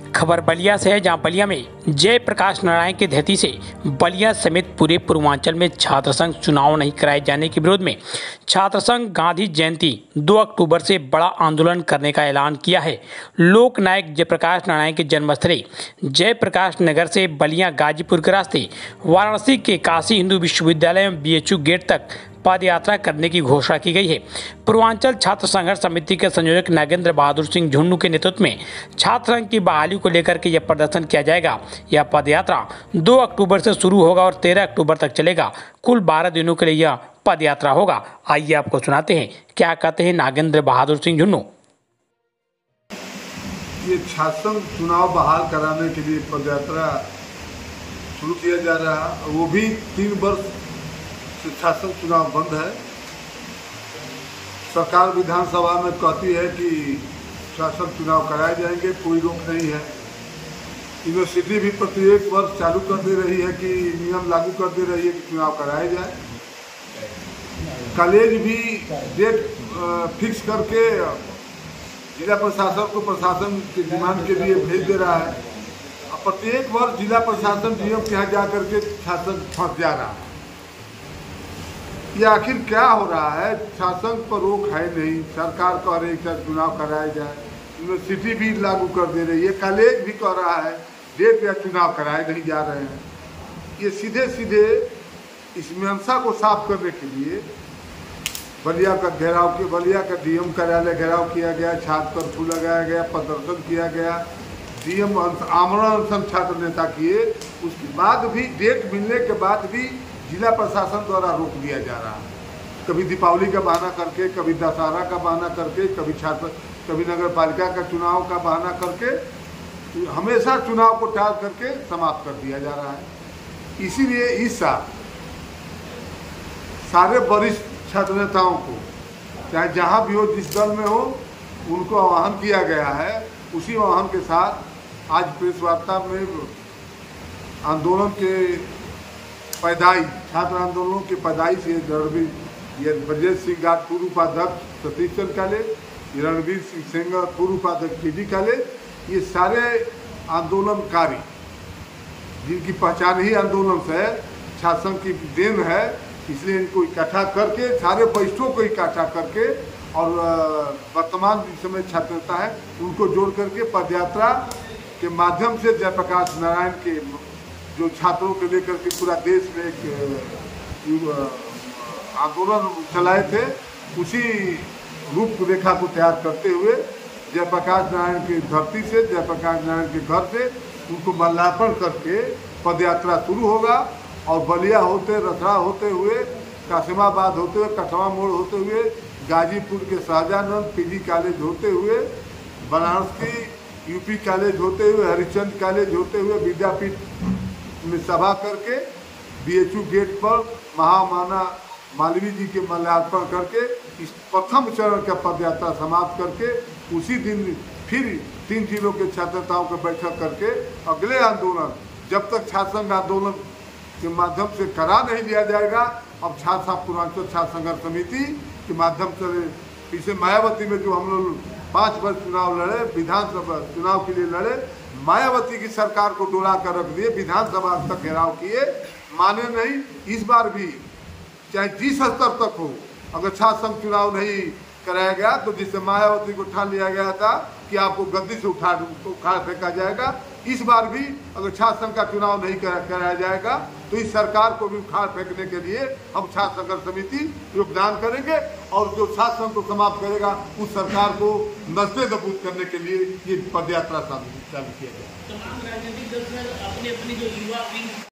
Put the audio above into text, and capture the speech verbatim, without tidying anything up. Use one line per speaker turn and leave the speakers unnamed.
खबर बलिया से है, जहां बलिया में जयप्रकाश नारायण के धरती से बलिया समेत पूरे पूर्वांचल में छात्र संघ चुनाव नहीं कराए जाने के विरोध में छात्र संघ गांधी जयंती दो अक्टूबर से बड़ा आंदोलन करने का ऐलान किया है। लोक नायक जयप्रकाश नारायण के जन्मस्थली जयप्रकाश नगर से बलिया गाजीपुर के रास्ते वाराणसी के काशी हिंदू विश्वविद्यालय में बीएचयू गेट तक पद यात्रा करने की घोषणा की गई है। पूर्वांचल छात्र संघर्ष समिति के संयोजक नागेंद्र बहादुर सिंह झुन्नू के नेतृत्व में छात्र संघ की बहाली को लेकर के यह प्रदर्शन किया जाएगा। यह पद यात्रा दो अक्टूबर से शुरू होगा और तेरह अक्टूबर तक चलेगा। कुल बारह दिनों के लिए यह पद यात्रा होगा। आइए आपको सुनाते हैं क्या कहते हैं नागेंद्र बहादुर सिंह झुन्नू।
ये छात्र संघ चुनाव बहाल कराने के लिए पद यात्रा शुरू किया जा रहा है, वो भी तीन वर्ष छात्र संघ चुनाव बंद है। सरकार विधानसभा में कहती है कि छात्र संघ चुनाव कराए जाएंगे, कोई रोक नहीं है। यूनिवर्सिटी भी प्रत्येक वर्ष चालू कर दे रही है कि नियम लागू कर दे रही है कि चुनाव कराए जाए। कॉलेज भी डेट फिक्स करके जिला प्रशासन को प्रशासन की डिमांड के लिए भेज दे रहा है। प्रत्येक वर्ष जिला प्रशासन डीएम के यहाँ जा करके छात्र संघ फंस जा रहा है। ये आखिर क्या हो रहा है? छात्र संघ पर रोक है नहीं, सरकार कह रही है चुनाव कराया जाए, यूनिवर्सिटी भी लागू कर दे रही है, कॉलेज भी कह रहा है डेट या चुनाव कराए नहीं जा रहे हैं। ये सीधे सीधे इस मीमांसा को साफ करने के लिए बलिया का घेराव के बलिया का डीएम कार्यालय घेराव किया गया, छात्र कर्फ्यू लगाया गया, प्रदर्शन किया गया, डीएम आमरण अनशन छात्र नेता किए। उसके बाद भी डेट मिलने के बाद भी जिला प्रशासन द्वारा रोक दिया जा रहा है। कभी दीपावली का बहाना करके, कभी दशहरा का बहाना करके, कभी छात्र कभी नगर पालिका का चुनाव का बहाना करके, हमेशा चुनाव को टाल करके समाप्त कर दिया जा रहा है। इसीलिए इस साल सारे वरिष्ठ छात्र नेताओं को, चाहे जहां भी हो, जिस दल में हो, उनको आह्वान किया गया है। उसी आह्वान के साथ आज प्रेस वार्ता में आंदोलन के पैदाई छात्र आंदोलनों के पैदाई से रणवीर ये ब्रजेश सिंह गार्ड पूर्व उपाध्यक्ष सतीश चंद्र कॉलेज, रणवीर सिंह सेंगर पूर्व उपाध्यक्ष पीडी कॉलेज, ये सारे आंदोलनकारी जिनकी पहचान ही आंदोलन से है, छात्र संघ की देन है, इसलिए इनको इकट्ठा करके सारे वरिष्ठों को इकट्ठा करके और वर्तमान जिस समय छात्र नेता है उनको जोड़ करके पदयात्रा के माध्यम से जयप्रकाश नारायण के जो छात्रों को लेकर के पूरा देश में एक आंदोलन चलाए थे, उसी रूपरेखा को तैयार करते हुए जयप्रकाश नारायण की धरती से, जयप्रकाश नारायण के घर से उनको माल्यार्पण करके पदयात्रा शुरू होगा और बलिया होते, रथड़ा होते हुए, कासिमाबाद होते हुए, कटवा मोड़ होते हुए, गाजीपुर के शाहजहानंद पीजी कॉलेज होते हुए, बनारसी यूपी कॉलेज होते हुए, हरिचंद कॉलेज होते हुए, विद्यापीठ में सभा करके बीएचयू गेट पर महामाना मालवीय जी के माल्यार्पण करके इस प्रथम चरण का पदयात्रा समाप्त करके उसी दिन फिर तीन जिलों के छात्रताओं को बैठक करके अगले आंदोलन, जब तक छात्र संघ आंदोलन के माध्यम से करा नहीं लिया जाएगा, अब छात्र पूर्वांचल छात्र संघर्ष समिति के माध्यम से पीछे मायावती में जो हम लोग पाँच वर्ष चुनाव लड़े, विधानसभा चुनाव के लिए लड़े, मायावती की सरकार को डोला कर रख दिए, विधानसभा तक घेराव किए, माने नहीं। इस बार भी चाहे जिस स्तर तक हो, अगर छात्र संघ चुनाव नहीं कराया गया तो जिससे मायावती को ठान लिया गया था कि आपको गद्दी से उठा उखाड़ फेंका जाएगा, इस बार भी अगर छात्र संघ का चुनाव नहीं कराया जाएगा तो इस सरकार को भी उखाड़ फेंकने के लिए हम छात्र संघर्ष समिति योगदान करेंगे और जो छात्र संघ को समाप्त करेगा उस सरकार को नस्ते नबूद करने के लिए ये पदयात्रा चालू किया गया।